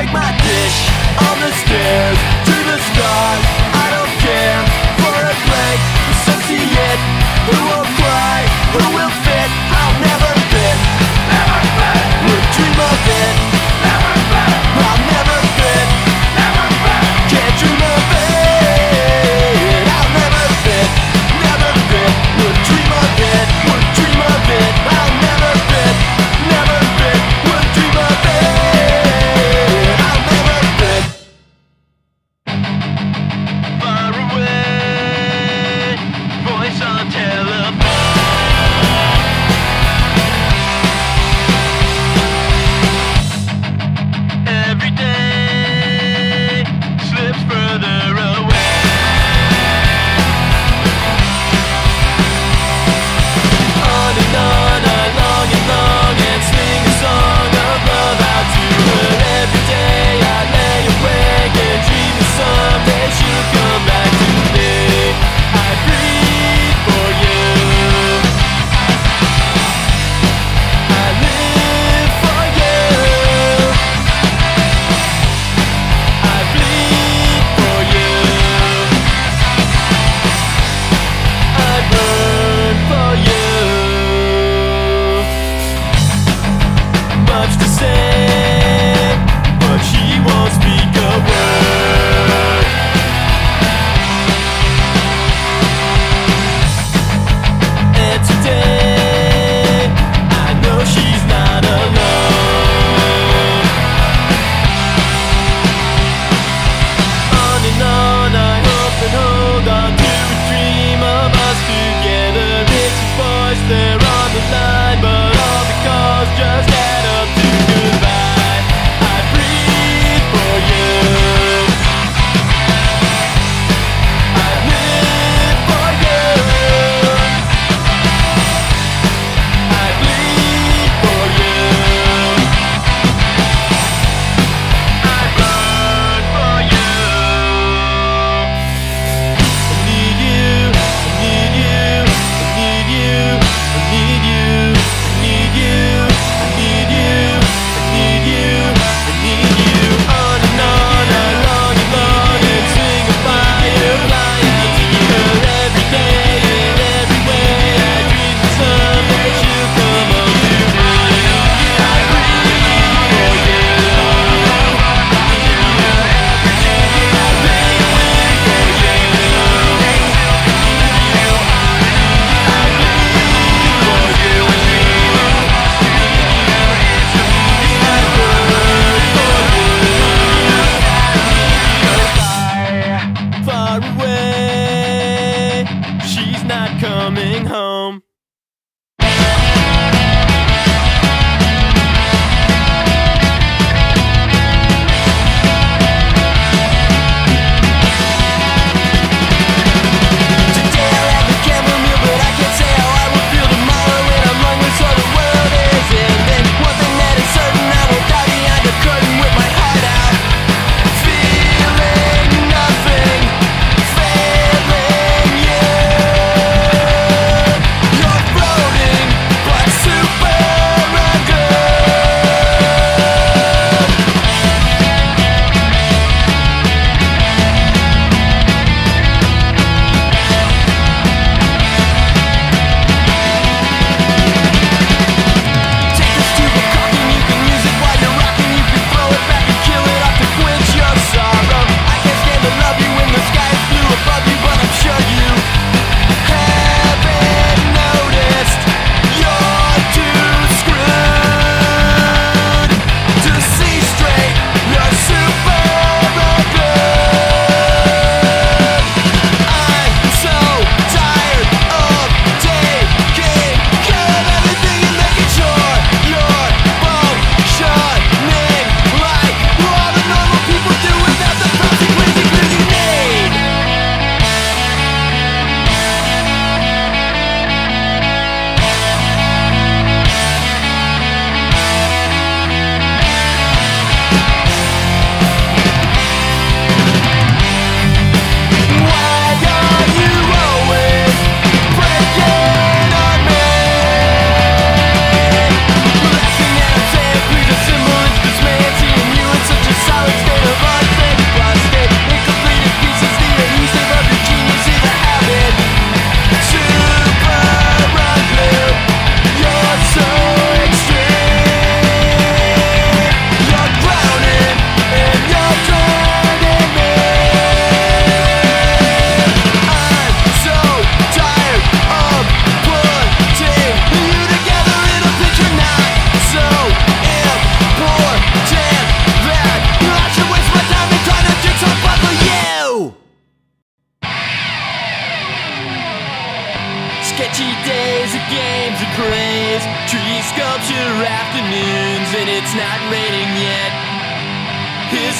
break my dish on the stairs to the stars. I don't care for a blank associate. Who will cry? Who will fit? I'll never fit. Never fit. Would dream of it. Never fit. I'll never fit. Never fit. Can't dream of it. I'll never fit. Never fit. Would dream of it. Would dream of it. I'll never fit. Never fit. Would dream of it. I'll never fit.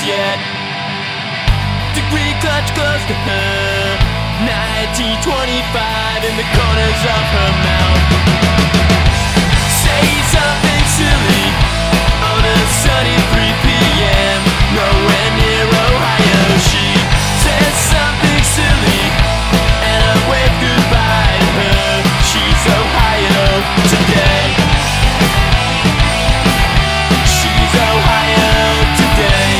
yet. Degree clutch close to her, 1925 in the corners of her mouth. Say something silly on a sunny 3 p.m. nowhere near Ohio. She says something silly and I wave goodbye to her. She's Ohio today. She's Ohio today.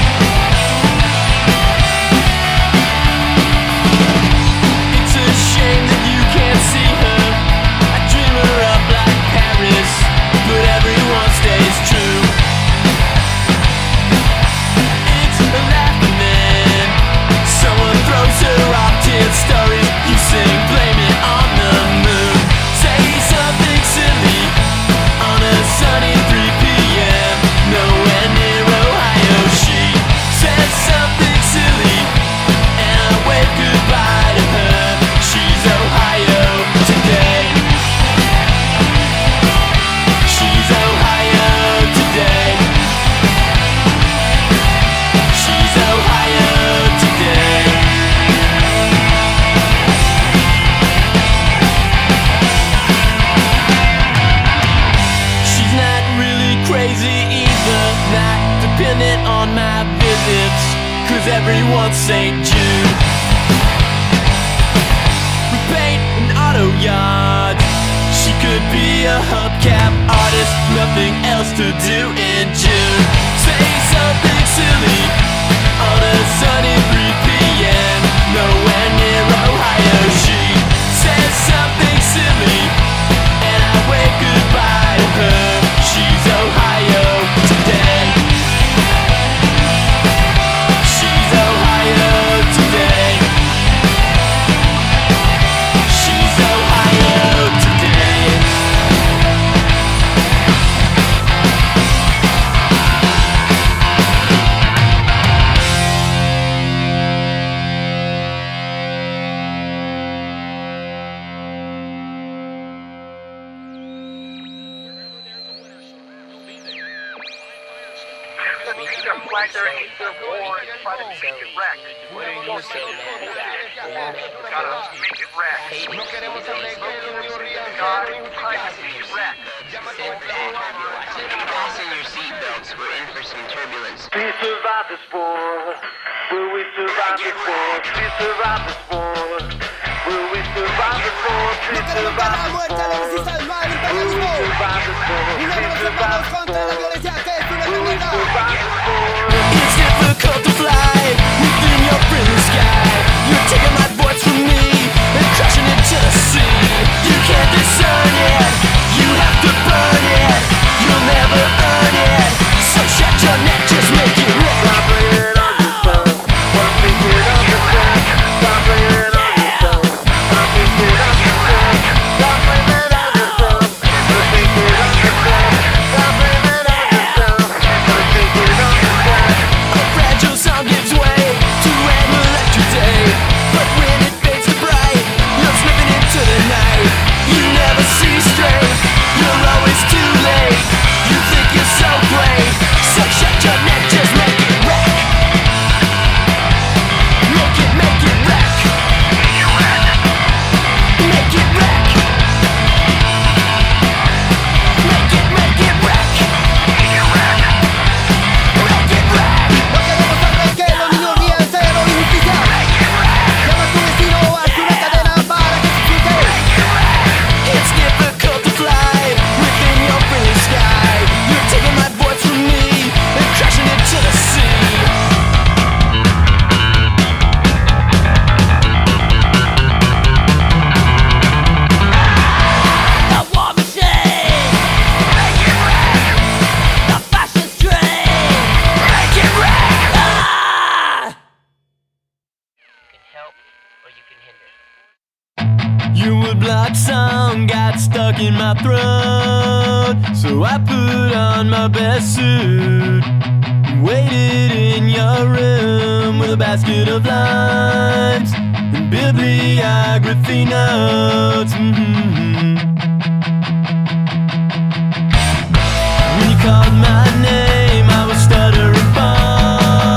It's a shame that you can't see her. I dream her up like Paris, but everyone stays true. It's a laughing man. Someone throws her off 10 stories. You sing, blame it on the moon. Say something silly on a sunny 3 p.m. nowhere near Ohio. She says something silly and I wave goodbye to her. She's Ohio today. She's Ohio today. She's Ohio today. She's not really crazy either, not dependent on my visits, 'cause everyone's St. Jude. We paint an auto yard. She could be a hubcap artist, nothing else to do in June. Say something silly on a sunny 3 p.m. nowhere near Ohio. She says something silly and I wave goodbye to her. She's Ohio today. She's Ohio today. She's Ohio today. Flatter, Easter, war, and try to make it wreck. What are you so mad about? Gotta make it wreck. Gotta try to make it wreck. Fasten your seatbelts. We're in for some turbulence. We survived this war. Will we survive this war? We survived this war. Will we survive this war? We survived this war. Will we survive this war? We survive this war. Will we survive this war? It's difficult to fly within your friendly sky. You're taking my voice from me and crashing into the sea. You can't discern it, you have to burn it. You'll never earn it, so shut your neck, just make it right. Stop playing on yourself. Stop thinking of yourself. Stop playing on yourself. Stop thinking of yourself. Stop playing on yourself. Stop thinking of yourself. Stop playing on yourself. Stop thinking of yourself. A fragile sound gives way to an electric day. But when it fades to bright, you're slipping into the night. You never see straight, you're always too late. You think you're so great, so shut your neck, just make it wreck. Make it wreck. Make it wreck. Make it wreck. Make it wreck. Lo queremos saber que los niños ríen cero injusticia. Llama a tu vecino o hazte una cadena para que se explique. It's difficult to fly within your friendly sky. You're taking my voice from me and crashing into the sea. The war machine. Make it wreck. The fascist dream. Make it wreck. Ah! You can help or you can hinder. Your woodblock song got stuck in my throat, so I put on my best suit and waited in your room with a basket of lines and bibliography notes. When you called my name, I was stuttering far.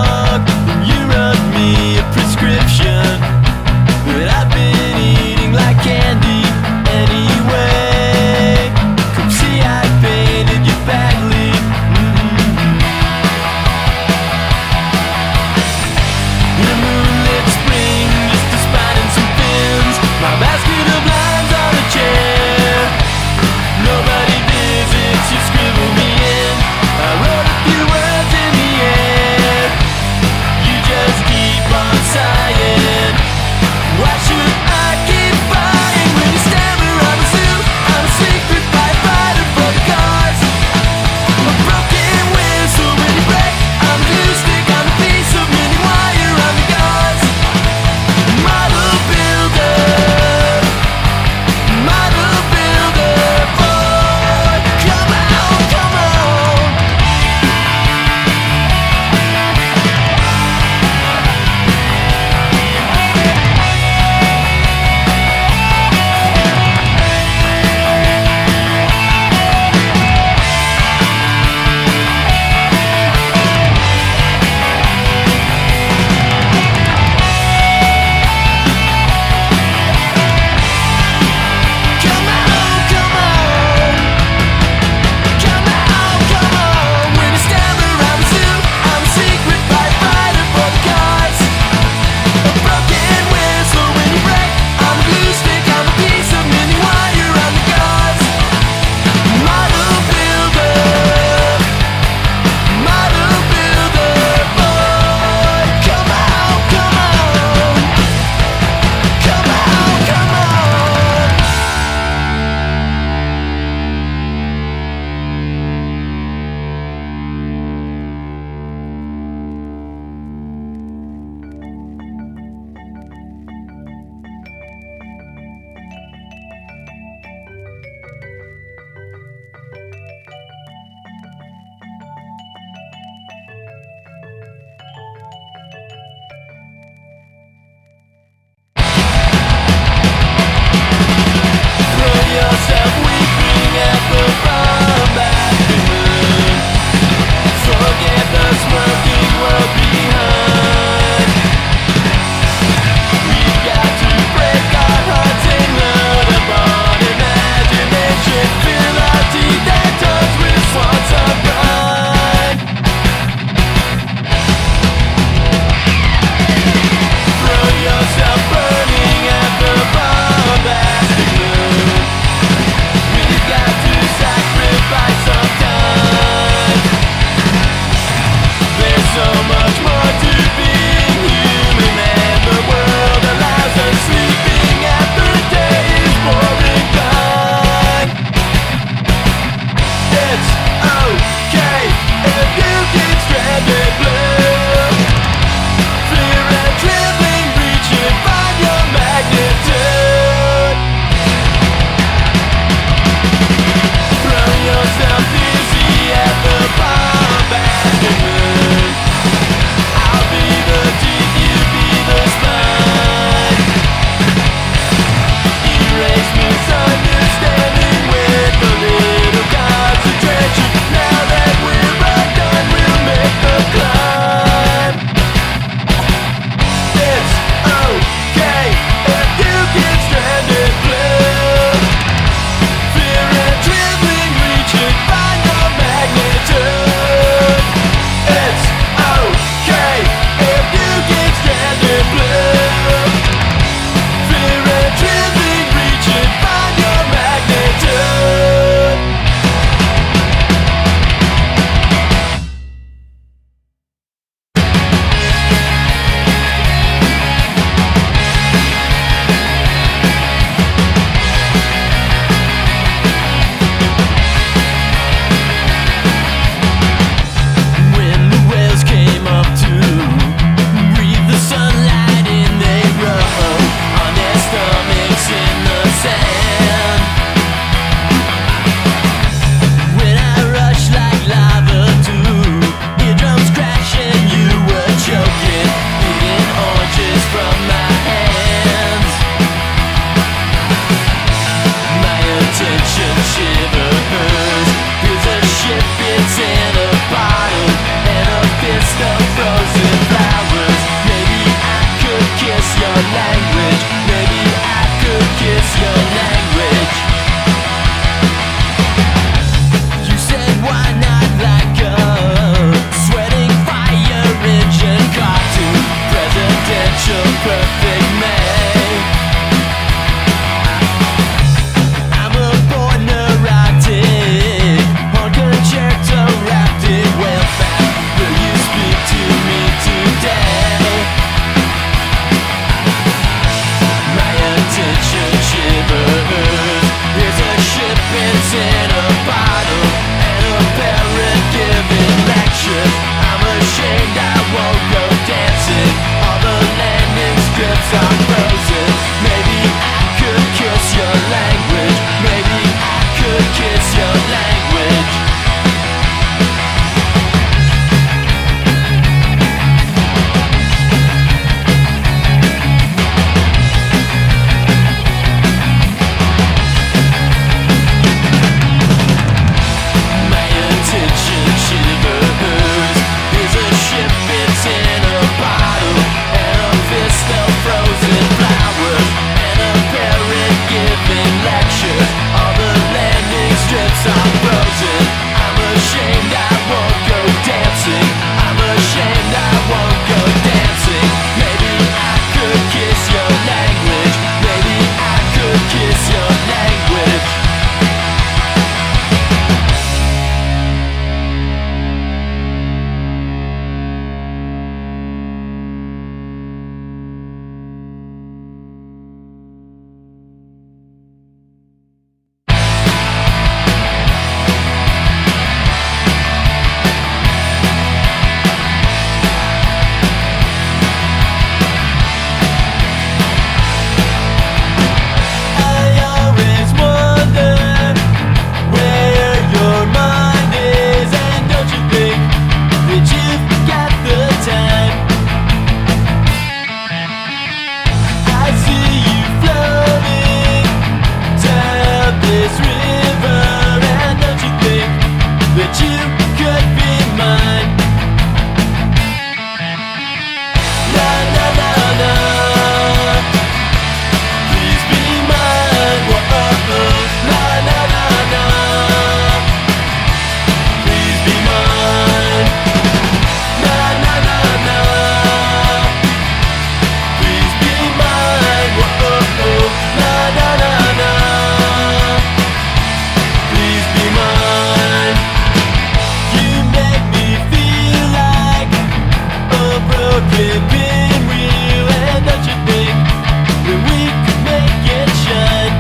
could be real, and don't you think that we could make it shine?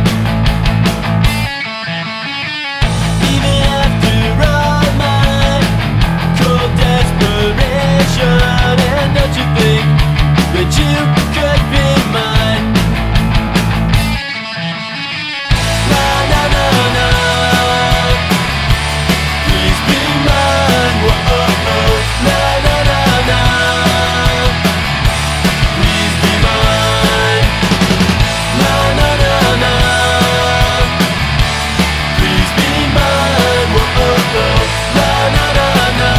Even after all my cold desperation, and don't you think that you could be mine? Na na na na, please be mine. Whoa, oh, oh. Na na na na, please be mine. Na na na na, please be mine. Whoa, oh, oh. Na na na na,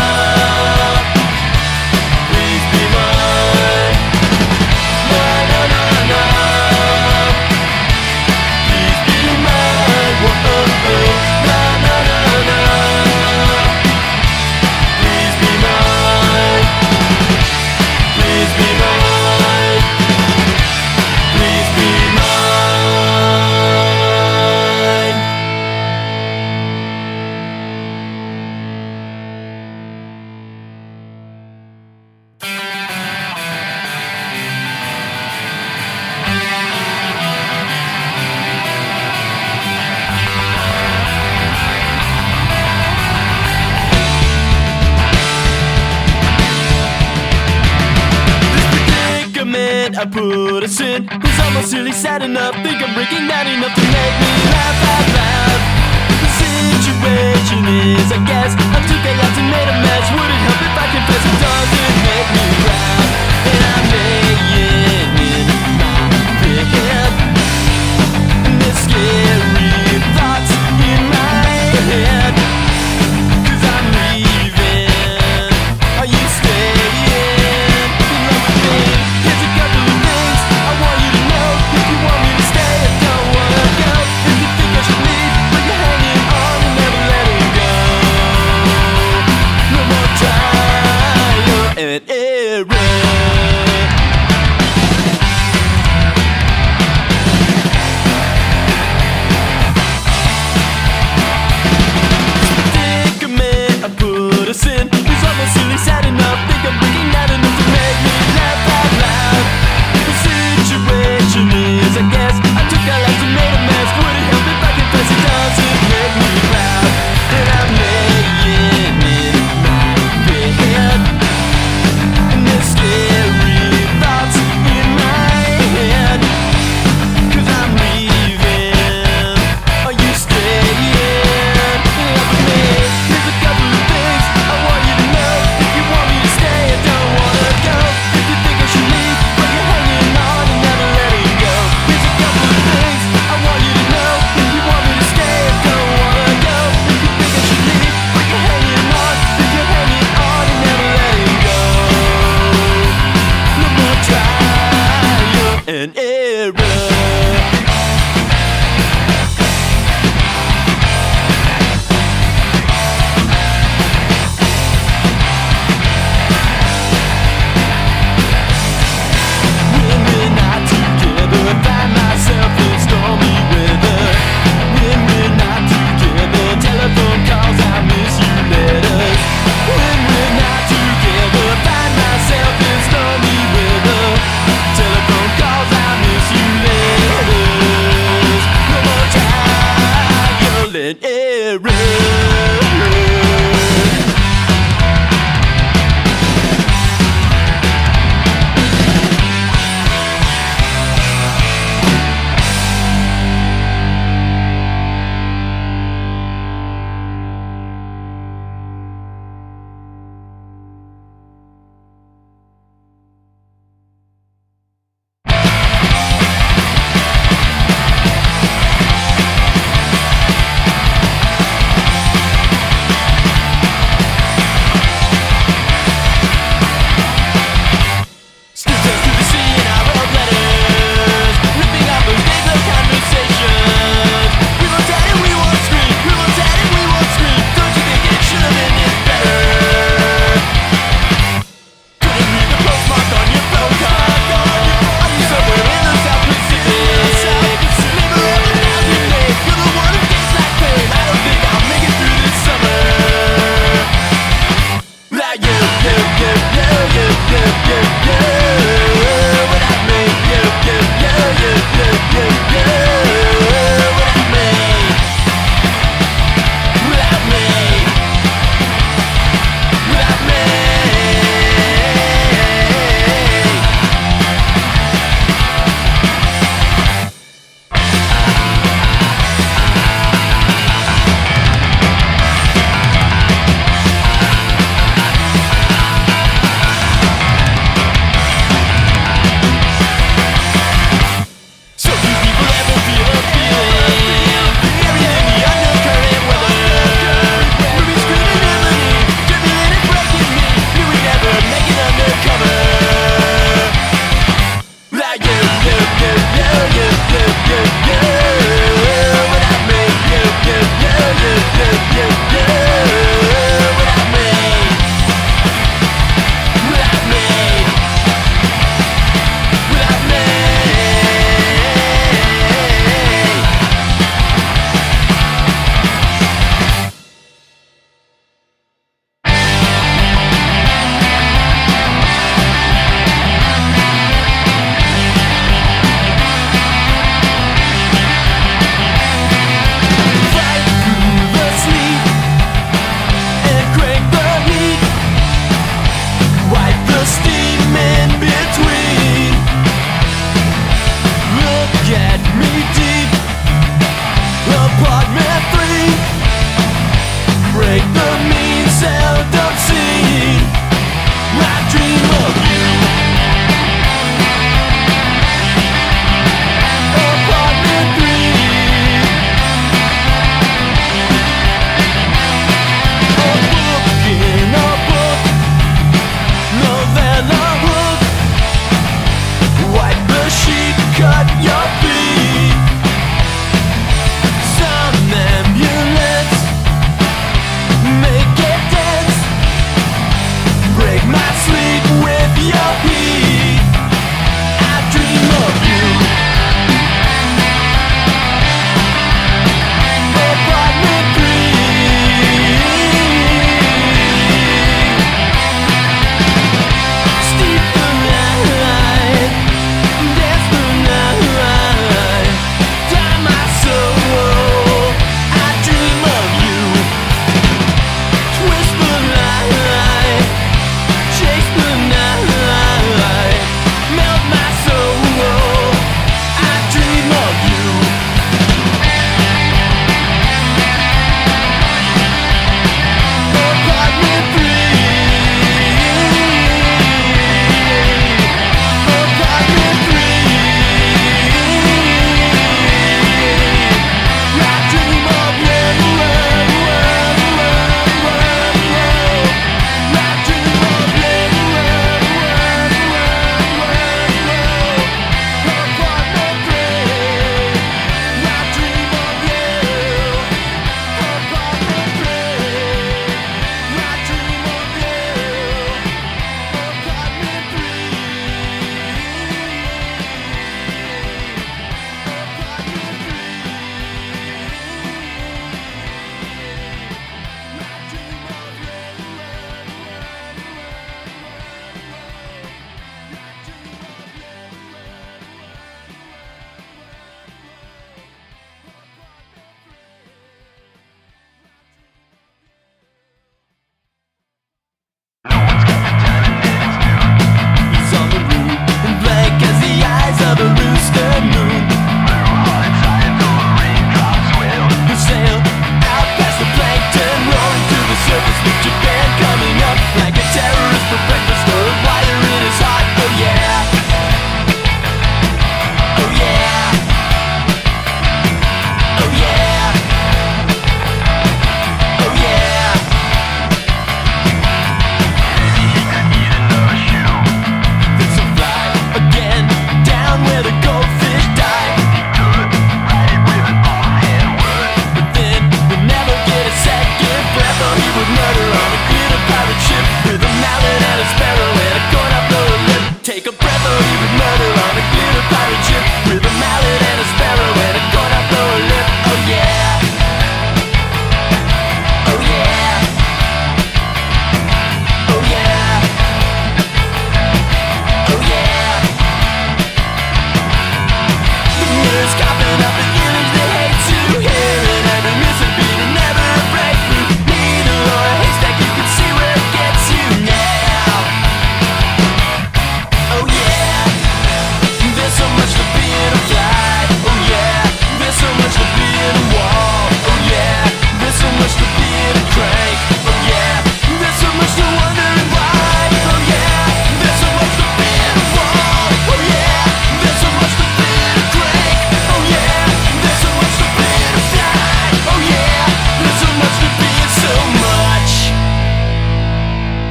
please be mine. Na na na na, please be mine. Whoa, oh, oh. Na na na na, please be mine. Please be mine. Please be mine. Predicament I put us in is almost silly, sad enough. Think I'm breaking down enough to make me laugh out loud. The situation is, I guess, I took a lot and made a mess. Would it help if I confess it doesn't make me proud? And I'm laying in my bed, and there's scary thoughts in my head. 'Cause I'm leaving, are you staying? Love with me, here's a couple of things I want you to know. If you want me to stay, I don't wanna go. If you think I should leave, but you're hanging on and never letting go. No more trial and error. Predicament I put us in is almost silly, sad enough. Think I'm breaking out enough to make me laugh out loud. The situation is, I guess, I took our lives and made a mess. Would it help if I confess it doesn't make me proud? And I'm laying in my bed, and there's scary thoughts in my head. 'Cause I'm leaving, are you staying? Love with me, here's a couple of things I want you to know. If you want me to stay, I don't wanna go. If you think I should leave, but you're hanging on and never letting go. Here's a couple of things I want you to know. If you want me to stay, I don't wanna go. If you think I should leave, but you're hanging on. If you're hanging on and never letting go. No more trial and error.